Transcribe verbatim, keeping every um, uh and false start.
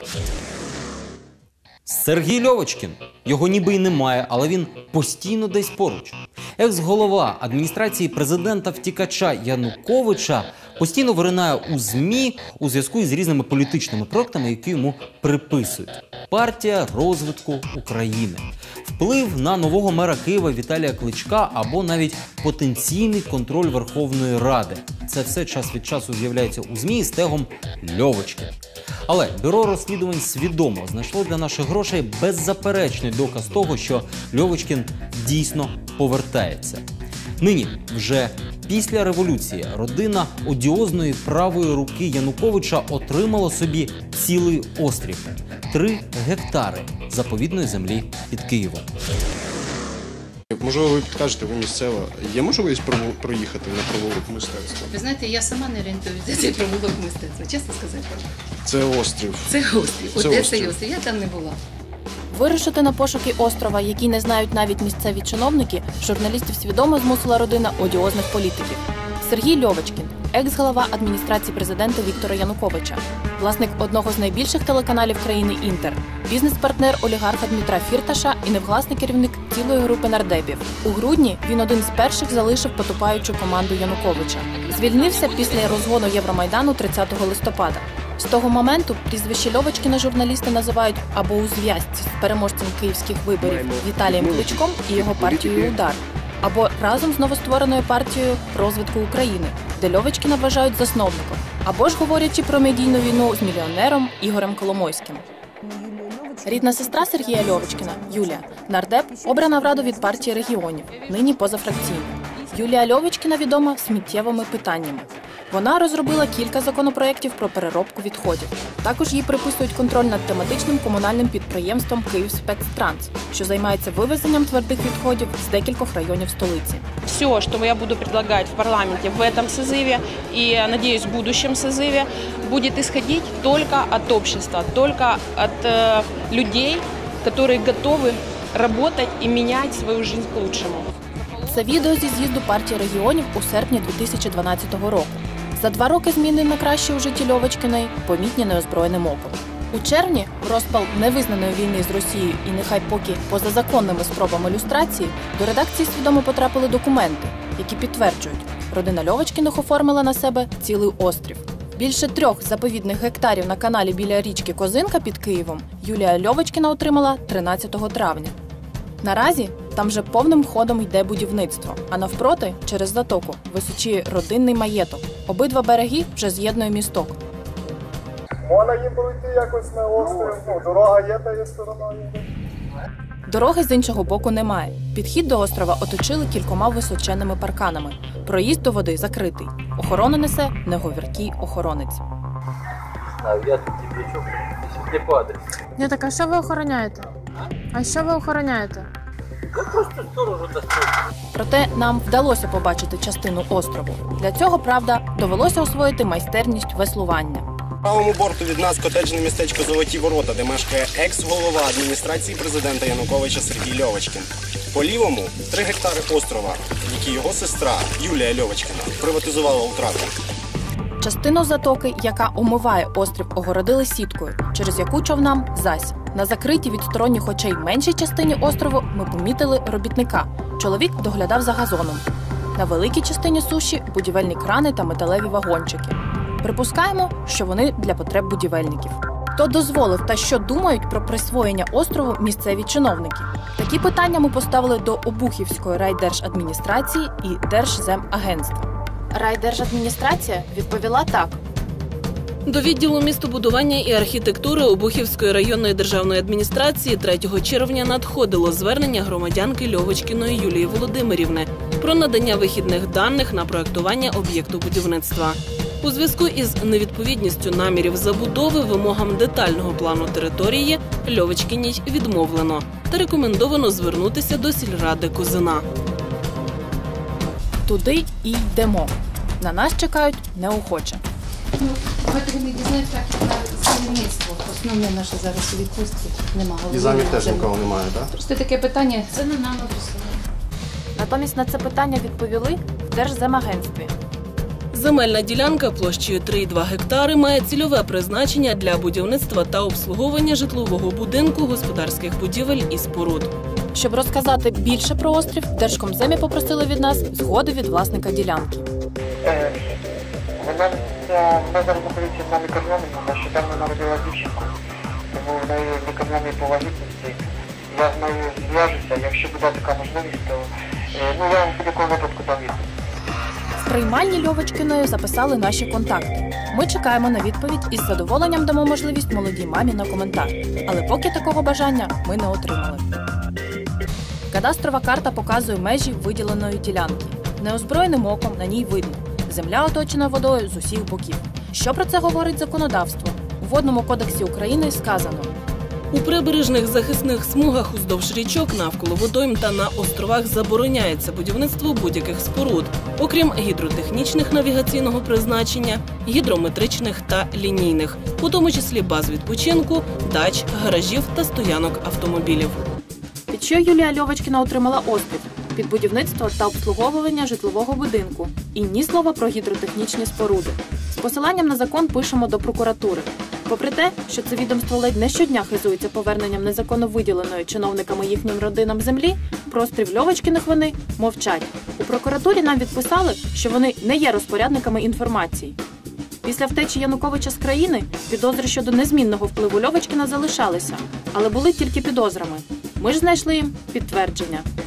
Сергій Льовочкін. Його ніби й немає, але він постійно десь поруч. Екс-голова адміністрації президента-втікача Януковича постійно виринає у ЗМІ у зв'язку із різними політичними проектами, які йому приписують. Партія розвитку України, вплив на нового мера Києва Віталія Кличка або навіть потенційний контроль Верховної Ради. Це все час від часу з'являється у ЗМІ з тегом «Льовочкін». Але Бюро розслідувань свідомо знайшло для наших грошей беззаперечний доказ того, що Льовочкін дійсно повертається. Нині, вже після революції, родина одіозної правої руки Януковича отримала собі цілий острів – три гектари заповідної землі під Києвом. Можливо, ви підкажете, ви місцева. Є можливість проїхати на провулок мистецтва? Ви знаєте, я сама не орієнтуюся за цей провулок мистецтва, чесно сказати. Це острів. Це острів. Це Одеса острів. і острів. Я там не була. Вирушити на пошуки острова, який не знають навіть місцеві чиновники, журналістів свідомо змусила родина одіозних політиків. Сергій Льовочкін – екс-голова адміністрації президента Віктора Януковича, власник одного з найбільших телеканалів країни «Інтер», бізнес-партнер олігарха Дмитра Фірташа і невгласний керівник цілої групи нардепів. У грудні він один з перших залишив потопаючу команду Януковича. Звільнився після розгону Євромайдану тридцятого листопада. З того моменту прізвище Льовочкіна журналісти називають або у зв'язці з переможцем київських виборів Віталієм Кличком і його партією «Удар», або разом з новоствореною партією розвитку України, де Льовочкіна вважають засновником, або ж говорячи про медійну війну з мільйонером Ігорем Коломойським. Рідна сестра Сергія Льовочкіна, Юлія, нардеп, обрана в Раду від партії регіонів, нині позафракційна. Юлія Льовочкіна відома сміттєвими питаннями. Вона розробила кілька законопроєктів про переробку відходів. Також їй приписують контроль над тематичним комунальним підприємством «Київспецтранс», що займається вивезенням твердих відходів з декількох районів столиці. Все, что я буду предлагать в парламенте в этом созыве и, надеюсь, в будущем созыве, будет исходить только от общества, только от э, людей, которые готовы работать и менять свою жизнь к лучшему. Це відео зі з'їзду партії регіонів у серпні дві тисячі дванадцятого року. За два роки зміни на краще у житті Льовочкіної помітні неозброєним оком. У червні, в розпал невизнаної війни з Росією і нехай поки позазаконними спробами люстрації, до редакції свідомо потрапили документи, які підтверджують, родина Льовочкіних оформила на себе цілий острів. Більше трьох заповідних гектарів на каналі біля річки Козинка під Києвом Юлія Льовочкіна отримала тринадцятого травня. Наразі там вже повним ходом йде будівництво, а навпроти, через затоку, височіє родинний маєток. Обидва береги вже з'єднує місток. Можна їм пройти якось на острів, ну, дорога є, та є сторона є. Дороги з іншого боку немає. Підхід до острова оточили кількома височенними парканами. Проїзд до води закритий. Охорону несе неговіркий охоронець. Я тут тебе що, не падай. Ні, так а що ви охороняєте? А що ви охороняєте? Я просто сторожу достойно. Проте нам вдалося побачити частину острову. Для цього, правда, довелося освоїти майстерність веслування. По правому борту від нас котеджне містечко Золоті Ворота, де мешкає екс-голова адміністрації президента Януковича Сергій Льовочкін. По лівому – три гектари острова, які його сестра Юлія Льовочкіна приватизувала у травні. Частину затоки, яка омиває острів, огородили сіткою, через яку човнам зась. На закритій від сторонніх очей меншій частині острову ми помітили робітника. Чоловік доглядав за газоном. На великій частині суші – будівельні крани та металеві вагончики. Припускаємо, що вони для потреб будівельників. Хто дозволив та що думають про присвоєння острову місцеві чиновники? Такі питання ми поставили до Обухівської райдержадміністрації і Держземагентства. Райдержадміністрація відповіла так. До відділу містобудування і архітектури Обухівської районної державної адміністрації третього червня надходило звернення громадянки Льовочкіної Юлії Володимирівни про надання вихідних даних на проєктування об'єкту будівництва. У зв'язку із невідповідністю намірів забудови вимогам детального плану території Льовочкіній відмовлено та рекомендовано звернутися до сільради Козина. Туди і йдемо. На нас чекають неохоче. Ну, давайте вони дізнаються, як на сільництво. Основне наше зараз у відпустці немає. І замір теж нікого немає, так? Просто таке питання, це не нам адресовано. Натомість на це питання відповіли в Держземагентстві. Земельна ділянка площею три цілих два гектари має цільове призначення для будівництва та обслуговування житлового будинку, господарських будівель і споруд. Щоб розказати більше про острів, в Держкомземі попросили від нас згоди від власника ділянки. Вона, вона зараз знаходиться на лікарняному, нещодавно народила дівчинку, тому в неї лікарняні по вагітності. Я з нею зв'яжуся, якщо буде така можливість, то ну, я вам в будь-якому випадку дам відповідь. В приймальні Льовочкіною записали наші контакти. Ми чекаємо на відповідь і з задоволенням дамо можливість молодій мамі на коментар. Але поки такого бажання ми не отримали. Кадастрова карта показує межі виділеної ділянки. Неозброєним оком на ній видно. Земля оточена водою з усіх боків. Що про це говорить законодавство? У Водному кодексі України сказано: у прибережних захисних смугах уздовж річок, навколо водойм та на островах забороняється будівництво будь-яких споруд, окрім гідротехнічних навігаційного призначення, гідрометричних та лінійних, у тому числі баз відпочинку, дач, гаражів та стоянок автомобілів. Під що Юлія Льовочкіна отримала острів? Під будівництво та обслуговування житлового будинку. І ні слова про гідротехнічні споруди. З посиланням на закон пишемо до прокуратури. Попри те, що це відомство ледь не щодня хизується поверненням незаконно виділеної чиновниками їхнім родинам землі, про острів Льовочкіних вони мовчать. У прокуратурі нам відписали, що вони не є розпорядниками інформації. Після втечі Януковича з країни підозри щодо незмінного впливу Льовочкіна залишалися, але були тільки підозрами. Ми ж знайшли їм підтвердження.